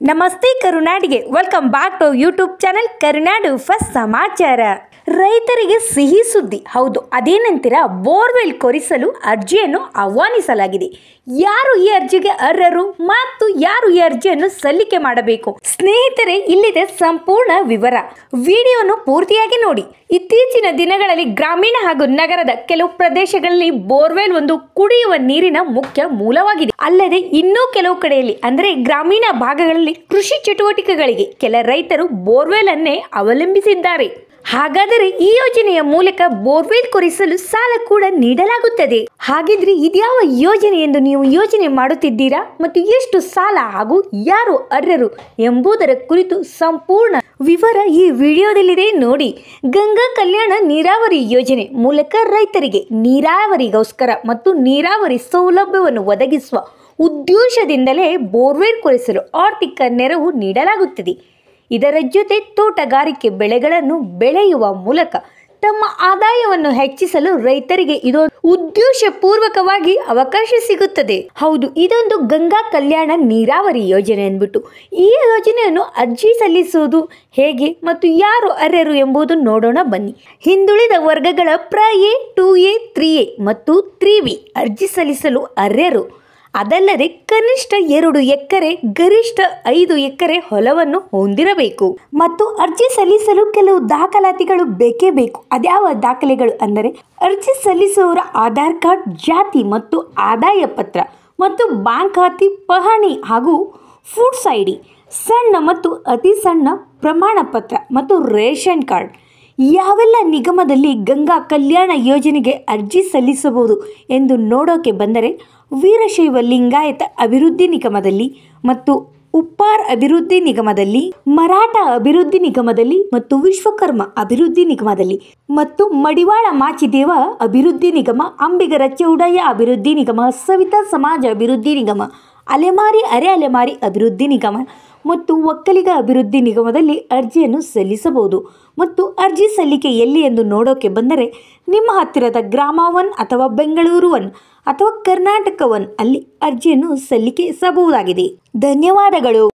ನಮಸ್ತೆ ಕರುನಾಡಿಗೆ welcome back to YouTube channel Karunadu first ಸಮಾಚಾರ. ರೈತರಿಗೆ ಸಿಹಿ ಸುದ್ದಿ. ಹೌದು, ಅದೇನಂತೀರ, ಬೋರ್ವೆಲ್ ಕೊರೆಸಲು ಅರ್ಜಿಯನ್ನು ಆಹ್ವಾನಿಸಲಾಗಿದೆ. ಯಾರು ಈ ಅರ್ಜಿಗೆ ಅರ್ಹರು ಮತ್ತು ಯಾರು ಈ ಅರ್ಜಿಯನ್ನು ಸಲ್ಲಿಕೆ ಮಾಡಬೇಕು? ಸ್ನೇಹಿತರೆ, ಇಲ್ಲಿದೆ ಸಂಪೂರ್ಣ ವಿವರ. ವಿಡಿಯೋನು ಪೂರ್ತಿಯಾಗಿ ನೋಡಿ. ಇತ್ತೀಚಿನ ದಿನಗಳಲ್ಲಿ ಗ್ರಾಮೀಣ ಹಾಗೂ ನಗರದ ಕೆಲವು ಪ್ರದೇಶಗಳಲ್ಲಿ ಬೋರ್ವೆಲ್ ಒಂದು ಕುಡಿಯುವ ನೀರಿನ ಮುಖ್ಯ ಮೂಲವಾಗಿದೆ. ಅಲ್ಲದೆ ಇನ್ನೂ ಕೆಲವು ಕಡೆಯಲ್ಲಿ ಅಂದರೆ ಗ್ರಾಮೀಣ ಭಾಗಗಳಲ್ಲಿ ಕೃಷಿ ಚಟುವಟಿಕೆಗಳಿಗೆ ಕೆಲ ರೈತರು ಬೋರ್ವೆಲ್ ಅನ್ನೇ ಅವಲಂಬಿಸಿದ್ದಾರೆ. ಹಾಗಾದರೆ ಈ ಯೋಜನೆಯ ಮೂಲಕ ಬೋರ್ವೆಲ್ ಕೊರೆಸಲು ಸಾಲ ಕೂಡ ನೀಡಲಾಗುತ್ತದೆ. ಹಾಗಿದ್ರೆ ಇದ್ಯಾವ ಯೋಜನೆ ಎಂದು ನೀವು ಯೋಚನೆ ಮಾಡುತ್ತಿದ್ದೀರಾ? ಮತ್ತು ಎಷ್ಟು ಸಾಲ ಹಾಗೂ ಯಾರು ಅರ್ಹರು ಎಂಬುದರ ಕುರಿತು ಸಂಪೂರ್ಣ ವಿವರ ಈ ವಿಡಿಯೋದಲ್ಲಿದೆ ನೋಡಿ. ಗಂಗಾ ಕಲ್ಯಾಣ ನೀರಾವರಿ ಯೋಜನೆ ಮೂಲಕ ರೈತರಿಗೆ ನೀರಾವರಿಗೋಸ್ಕರ ಮತ್ತು ನೀರಾವರಿ ಸೌಲಭ್ಯವನ್ನು ಒದಗಿಸುವ ಉದ್ದೇಶದಿಂದಲೇ ಬೋರ್ವೆಲ್ ಕೊರೆಸಲು ಆರ್ಥಿಕ ನೆರವು ನೀಡಲಾಗುತ್ತದೆ. ಇದರ ಜೊತೆ ತೋಟಗಾರಿಕೆ ಬೆಳೆಗಳನ್ನು ಬೆಳೆಯುವ ಮೂಲಕ ತಮ್ಮ ಆದಾಯವನ್ನು ಹೆಚ್ಚಿಸಲು ರೈತರಿಗೆ ಇದೊಂದು ಉದ್ದೇಶಪೂರ್ವಕವಾಗಿ ಅವಕಾಶ ಸಿಗುತ್ತದೆ. ಹೌದು, ಇದೊಂದು ಗಂಗಾ ಕಲ್ಯಾಣ ನೀರಾವರಿ ಯೋಜನೆ ಅಂದ್ಬಿಟ್ಟು. ಈ ಯೋಜನೆಯನ್ನು ಅರ್ಜಿ ಸಲ್ಲಿಸುವುದು ಹೇಗೆ ಮತ್ತು ಯಾರು ಅರ್ಹರು ಎಂಬುದು ನೋಡೋಣ ಬನ್ನಿ. ಹಿಂದುಳಿದ ವರ್ಗಗಳ ಪ್ರ-ಎ, 2A, 3A ಮತ್ತು 3B ಅರ್ಜಿ ಸಲ್ಲಿಸಲು ಅರ್ಹರು. ಅದಲ್ಲದೆ ಕನಿಷ್ಠ 2 ಎಕರೆ ಗರಿಷ್ಠ 5 ಎಕರೆ ಹೊಲವನ್ನು ಹೊಂದಿರಬೇಕು. ಮತ್ತು ಅರ್ಜಿ ಸಲ್ಲಿಸಲು ಕೆಲವು ದಾಖಲಾತಿಗಳು ಬೇಕೇ ಬೇಕು. ಅದ್ಯಾವ ದಾಖಲೆಗಳು ಅಂದರೆ ಅರ್ಜಿ ಸಲ್ಲಿಸುವವರ ಆಧಾರ್ ಕಾರ್ಡ್, ಜಾತಿ ಮತ್ತು ಆದಾಯ ಪತ್ರ ಮತ್ತು ಬ್ಯಾಂಕ್ ಖಾತೆ, ಪಹಣಿ ಹಾಗೂ ಫುಡ್ಸ್ ID, ಸಣ್ಣ ಮತ್ತು ಅತಿ ಸಣ್ಣ ಪ್ರಮಾಣ ಪತ್ರ ಮತ್ತು ರೇಷನ್ ಕಾರ್ಡ್. ಯಾವೆಲ್ಲ ನಿಗಮದಲ್ಲಿ ಗಂಗಾ ಕಲ್ಯಾಣ ಯೋಜನೆಗೆ ಅರ್ಜಿ ಸಲ್ಲಿಸಬಹುದು ಎಂದು ನೋಡೋಕೆ ಬಂದರೆ ವೀರಶೈವ ಲಿಂಗಾಯತ ಅಭಿವೃದ್ಧಿ ನಿಗಮದಲ್ಲಿ ಮತ್ತು ಉಪ್ಪಾರ್ ಅಭಿವೃದ್ಧಿ ನಿಗಮದಲ್ಲಿ, ಮರಾಠ ಅಭಿವೃದ್ಧಿ ನಿಗಮದಲ್ಲಿ ಮತ್ತು ವಿಶ್ವಕರ್ಮ ಅಭಿವೃದ್ಧಿ ನಿಗಮದಲ್ಲಿ ಮತ್ತು ಮಡಿವಾಳ ಮಾಚಿದೇವ ಅಭಿವೃದ್ಧಿ ನಿಗಮ, ಅಂಬಿಗರ ಚೌಡಯ್ಯ ಅಭಿವೃದ್ಧಿ ನಿಗಮ, ಸವಿತಾ ಸಮಾಜ ಅಭಿವೃದ್ಧಿ ನಿಗಮ, ಅಲೆಮಾರಿ ಅರೆ ಅಲೆಮಾರಿ ಅಭಿವೃದ್ಧಿ ನಿಗಮ ಮತ್ತು ಒಕ್ಕಲಿಗ ಅಭಿವೃದ್ಧಿ ನಿಗಮದಲ್ಲಿ ಅರ್ಜಿಯನ್ನು ಸಲ್ಲಿಸಬಹುದು. ಮತ್ತು ಅರ್ಜಿ ಸಲ್ಲಿಕೆ ಎಲ್ಲಿ ಎಂದು ನೋಡೋಕೆ ಬಂದರೆ ನಿಮ್ಮ ಹತ್ತಿರದ ಗ್ರಾಮ 1 ಅಥವಾ ಬೆಂಗಳೂರು 1 ಅಥವಾ ಕರ್ನಾಟಕ 1 ಅಲ್ಲಿ ಅರ್ಜಿಯನ್ನು ಸಲ್ಲಿಸಬಹುದಾಗಿದೆ. ಧನ್ಯವಾದಗಳು.